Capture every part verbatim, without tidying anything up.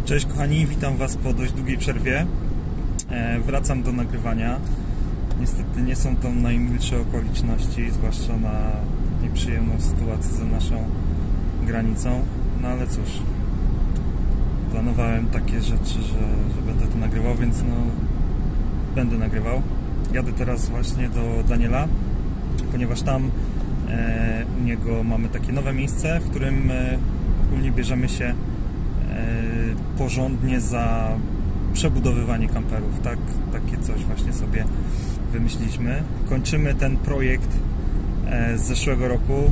Cześć kochani, witam Was po dość długiej przerwie. E, wracam do nagrywania. Niestety nie są to najmilsze okoliczności, zwłaszcza na nieprzyjemną sytuację za naszą granicą. No ale cóż, planowałem takie rzeczy, że, że będę to nagrywał, więc no będę nagrywał. Jadę teraz właśnie do Daniela, ponieważ tam e, u niego mamy takie nowe miejsce, w którym e, ogólnie bierzemy się porządnie za przebudowywanie kamperów. Tak, takie coś właśnie sobie wymyśliliśmy. Kończymy ten projekt z zeszłego roku.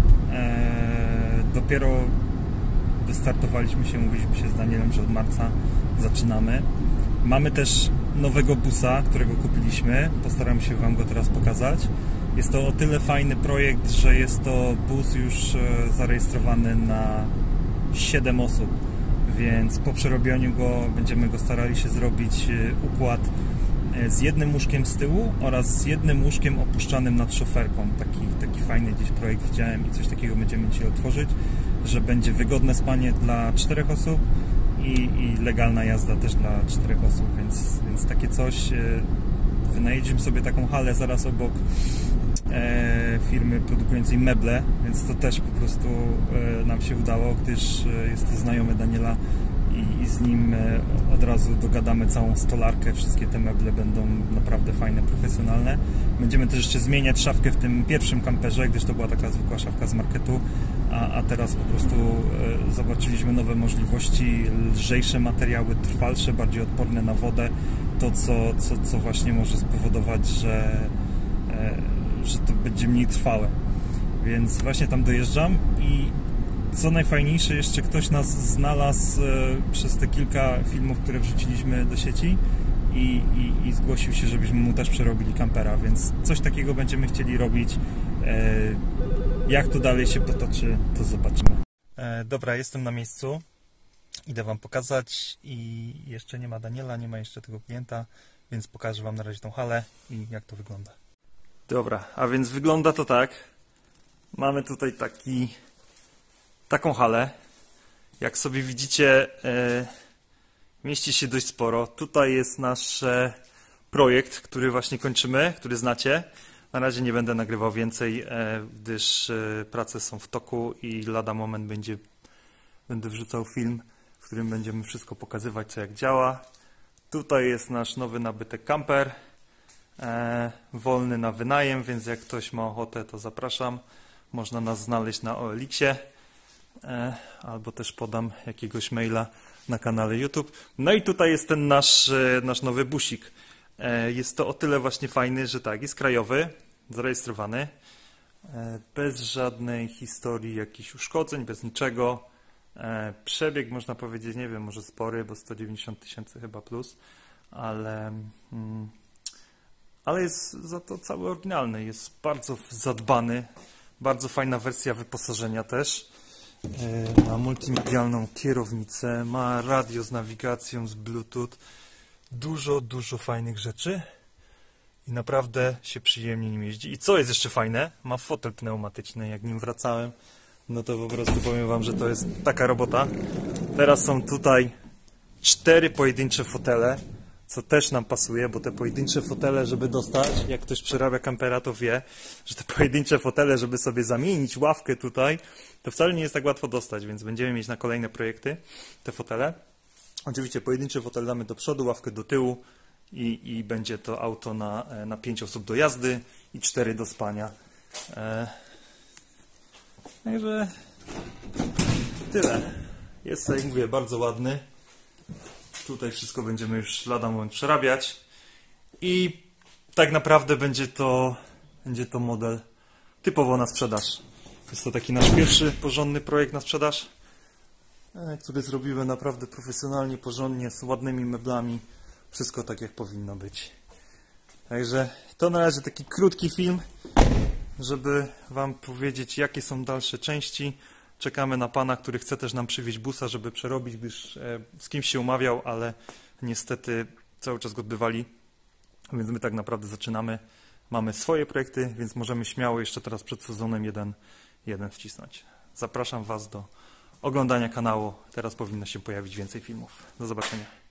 Dopiero wystartowaliśmy się, mówiliśmy się z Danielem, że od marca zaczynamy. Mamy też nowego busa, którego kupiliśmy. Postaram się Wam go teraz pokazać. Jest to o tyle fajny projekt, że jest to bus już zarejestrowany na siedem osób. Więc po przerobieniu go będziemy go starali się zrobić układ z jednym łóżkiem z tyłu oraz z jednym łóżkiem opuszczanym nad szoferką. Taki, taki fajny gdzieś projekt widziałem i coś takiego będziemy dzisiaj otworzyć, że będzie wygodne spanie dla czterech osób i, i legalna jazda też dla czterech osób, więc, więc takie coś. Wynajęliśmy sobie taką halę zaraz obok e, firmy produkującej meble, więc to też po prostu e, nam się udało, gdyż e, jest to znajomy Daniela i, i z nim e, od razu dogadamy całą stolarkę, wszystkie te meble będą naprawdę fajne, profesjonalne. Będziemy też jeszcze zmieniać szafkę w tym pierwszym kamperze, gdyż to była taka zwykła szafka z marketu, a, a teraz po prostu e, zobaczyliśmy nowe możliwości, lżejsze materiały, trwalsze, bardziej odporne na wodę. To, co, co, co właśnie może spowodować, że, e, że to będzie mniej trwałe. Więc właśnie tam dojeżdżam i co najfajniejsze, jeszcze ktoś nas znalazł e, przez te kilka filmów, które wrzuciliśmy do sieci i, i, i zgłosił się, żebyśmy mu też przerobili kampera, więc coś takiego będziemy chcieli robić. E, jak to dalej się potoczy, to zobaczymy. E, dobra, jestem na miejscu. Idę Wam pokazać i jeszcze nie ma Daniela, nie ma jeszcze tego klienta, więc pokażę Wam na razie tą halę i jak to wygląda. Dobra, a więc wygląda to tak. Mamy tutaj taki, taką halę. Jak sobie widzicie, e, mieści się dość sporo. Tutaj jest nasz e, projekt, który właśnie kończymy, który znacie. Na razie nie będę nagrywał więcej, e, gdyż e, prace są w toku i lada moment będzie, będę wrzucał film, w którym będziemy wszystko pokazywać, co jak działa. Tutaj jest nasz nowy nabytek kamper, e, wolny na wynajem, więc jak ktoś ma ochotę, to zapraszam. Można nas znaleźć na O L X-ie, e, albo też podam jakiegoś maila na kanale YouTube. No i tutaj jest ten nasz, e, nasz nowy busik. E, jest to o tyle właśnie fajny, że tak, jest krajowy, zarejestrowany, e, bez żadnej historii jakichś uszkodzeń, bez niczego. Przebieg można powiedzieć, nie wiem, może spory, bo sto dziewięćdziesiąt tysięcy chyba plus, ale, mm, ale jest za to cały oryginalny, jest bardzo zadbany, bardzo fajna wersja wyposażenia też. Ma multimedialną kierownicę, ma radio z nawigacją, z Bluetooth, dużo, dużo fajnych rzeczy i naprawdę się przyjemnie nim jeździ. I co jest jeszcze fajne, ma fotel pneumatyczny, jak nim wracałem. No to po prostu powiem Wam, że to jest taka robota. Teraz są tutaj cztery pojedyncze fotele, co też nam pasuje, bo te pojedyncze fotele, żeby dostać, jak ktoś przerabia kampera, to wie, że te pojedyncze fotele, żeby sobie zamienić ławkę tutaj, to wcale nie jest tak łatwo dostać, więc będziemy mieć na kolejne projekty te fotele. Oczywiście pojedynczy fotel damy do przodu, ławkę do tyłu i, i będzie to auto na, na pięć osób do jazdy i cztery do spania. E Także tyle. Jest, jak mówię, bardzo ładny. Tutaj wszystko będziemy już lada moment przerabiać. I tak naprawdę będzie to, będzie to model typowo na sprzedaż. Jest to taki nasz pierwszy porządny projekt na sprzedaż, który zrobimy naprawdę profesjonalnie, porządnie, z ładnymi meblami. Wszystko tak, jak powinno być. Także to na razie taki krótki film, żeby Wam powiedzieć, jakie są dalsze części. Czekamy na pana, który chce też nam przywieźć busa, żeby przerobić, gdyż e, z kimś się umawiał, ale niestety cały czas go odbywali, więc my tak naprawdę zaczynamy. Mamy swoje projekty, więc możemy śmiało jeszcze teraz przed sezonem jeden, jeden wcisnąć. Zapraszam Was do oglądania kanału. Teraz powinno się pojawić więcej filmów. Do zobaczenia.